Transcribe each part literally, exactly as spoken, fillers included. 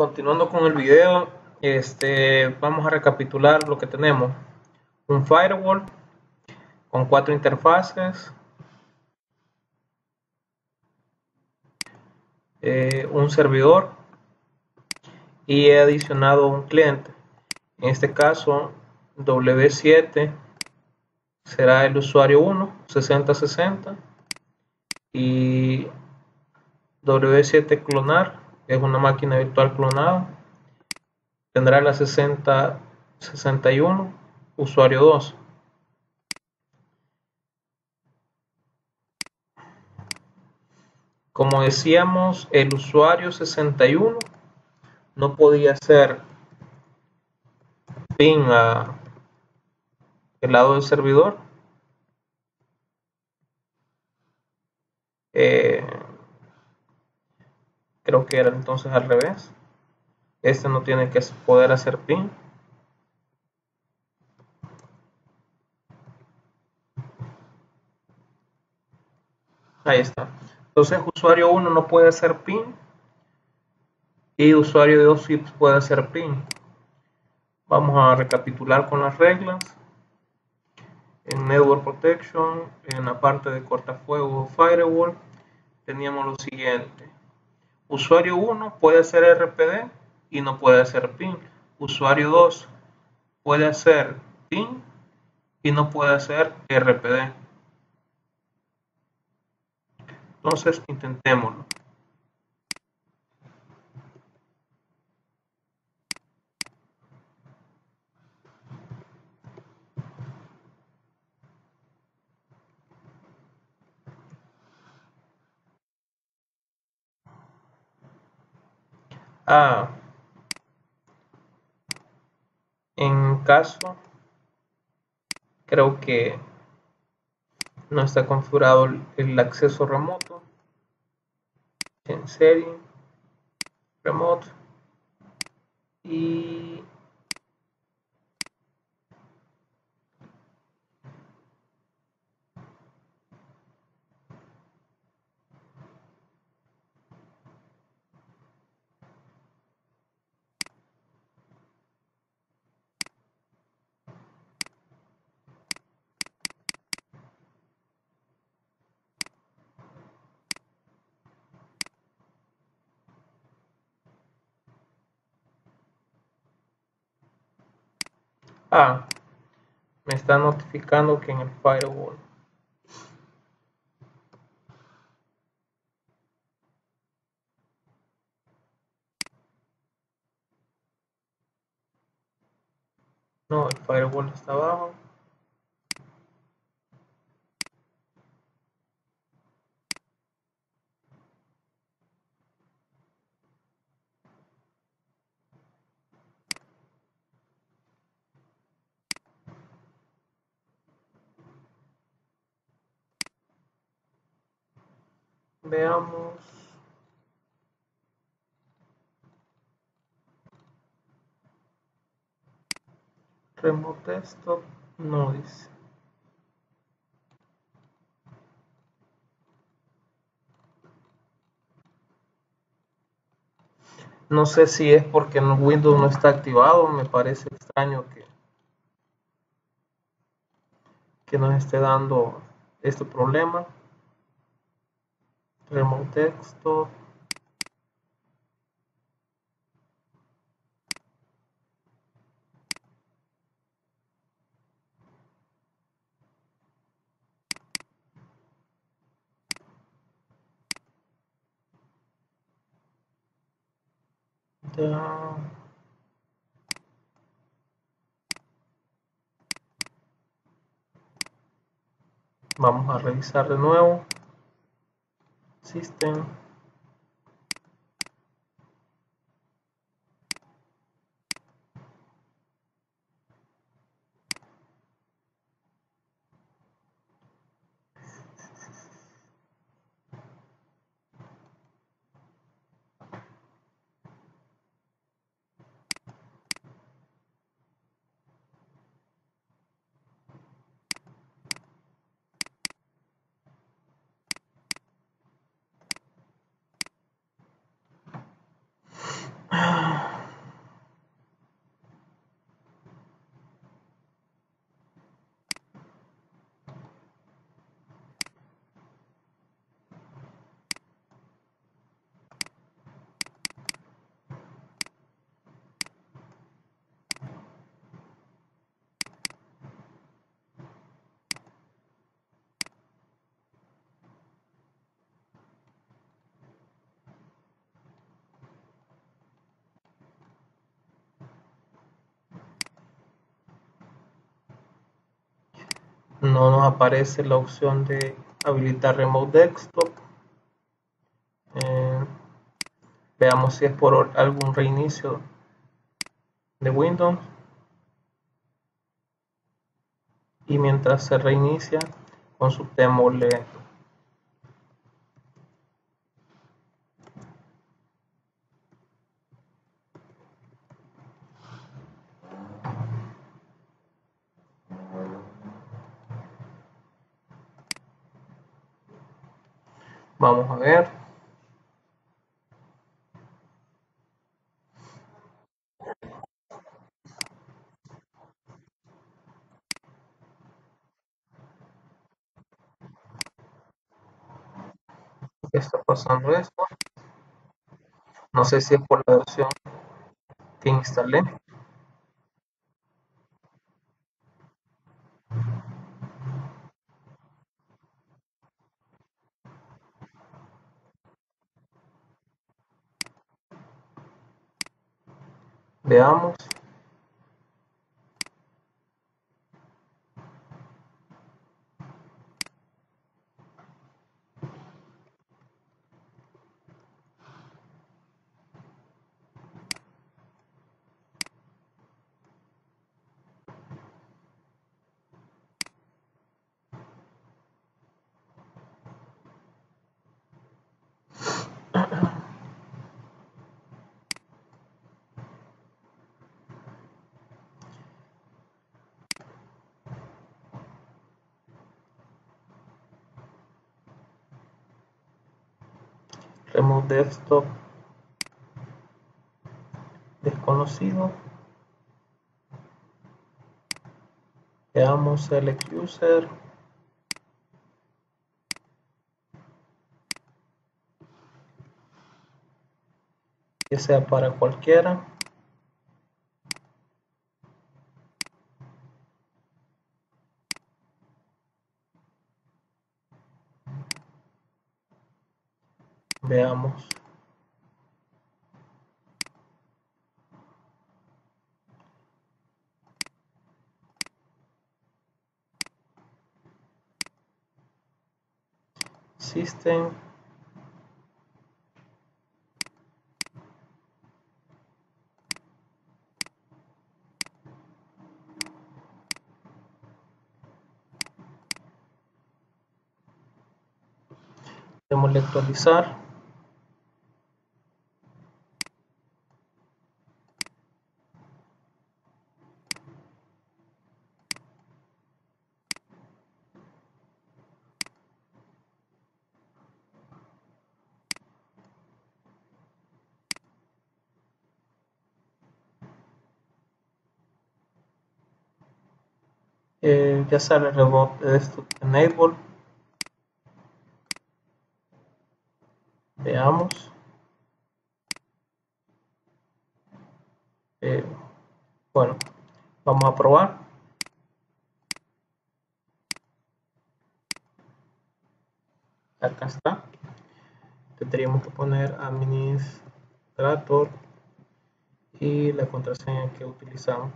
Continuando con el video, este, vamos a recapitular lo que tenemos. Un firewall con cuatro interfaces, eh, un servidor y he adicionado un cliente. En este caso, W siete será el usuario uno, sesenta sesenta, y W siete clonar es una máquina virtual clonada. Tendrá la sesenta sesenta y uno, usuario dos. Como decíamos, el usuario sesenta y uno no podía hacer ping a el lado del servidor. Eh, creo que era entonces al revés. Este no tiene que poder hacer ping. Ahí está. Entonces usuario uno no puede hacer ping y usuario dos sí puede hacer ping. Vamos a recapitular con las reglas. En Network Protection, en la parte de cortafuegos Firewall, teníamos lo siguiente. Usuario uno puede hacer R P D y no puede hacer ping. Usuario dos puede hacer ping y no puede hacer R P D. Entonces intentémoslo. Ah, en caso, creo que no está configurado el acceso remoto. En serie, remote y ah, me está notificando que en el firewall no, el firewall está abajo. Veamos. Remote desktop no dice. No sé si es porque en Windows no está activado. Me parece extraño que, que nos esté dando este problema. Remote desktop. Ya. Vamos a revisar de nuevo. System. no nos aparece la opción de habilitar Remote Desktop. Eh, veamos si es por algún reinicio de Windows. Y mientras se reinicia, consultémosle vamos a ver. ¿Qué está pasando esto? No sé si es por la versión que instalé. Veamos. Remote Desktop desconocido. Veamos Select User. Que sea para cualquiera. Veamos. System. Démosle actualizar. Eh, ya sale Remote Desktop Enable. Veamos. Eh, bueno, vamos a probar. Acá está. Tendríamos que poner administrator y la contraseña que utilizamos.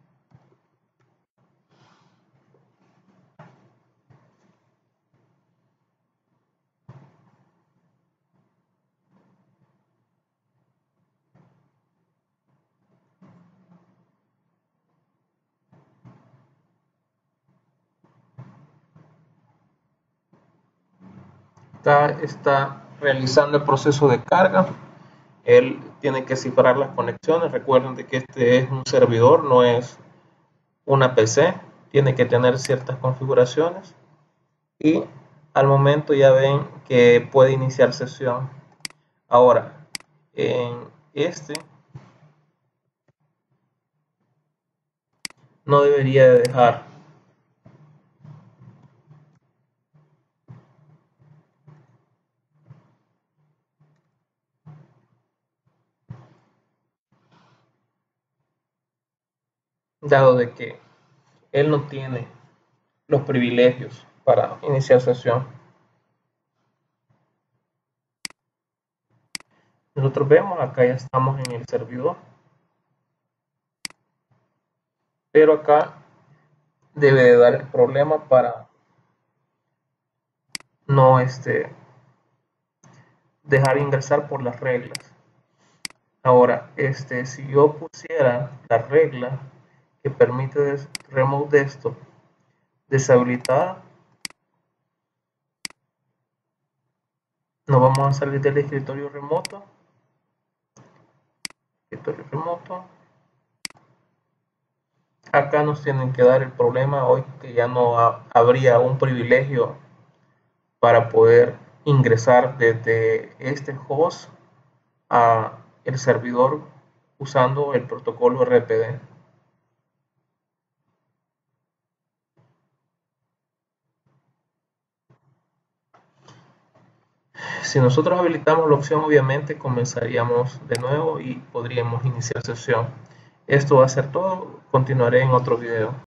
Acá está realizando el proceso de carga. Él tiene que cifrar las conexiones. Recuerden de que este es un servidor, no es una P C. Tiene que tener ciertas configuraciones. Y al momento ya ven que puede iniciar sesión. Ahora, en este no debería de dejar. Dado de que él no tiene los privilegios para iniciar sesión. Nosotros vemos acá ya estamos en el servidor, pero acá debe de dar el problema para no este, dejar ingresar por las reglas. Ahora, este, si yo pusiera la regla que permite remove desktop deshabilitada, nos vamos a salir del escritorio remoto, escritorio remoto. Acá nos tienen que dar el problema hoy que ya no ha, habría un privilegio para poder ingresar desde este host a el servidor usando el protocolo R P D. Si nosotros habilitamos la opción, obviamente comenzaríamos de nuevo y podríamos iniciar sesión. Esto va a ser todo. Continuaré en otro video.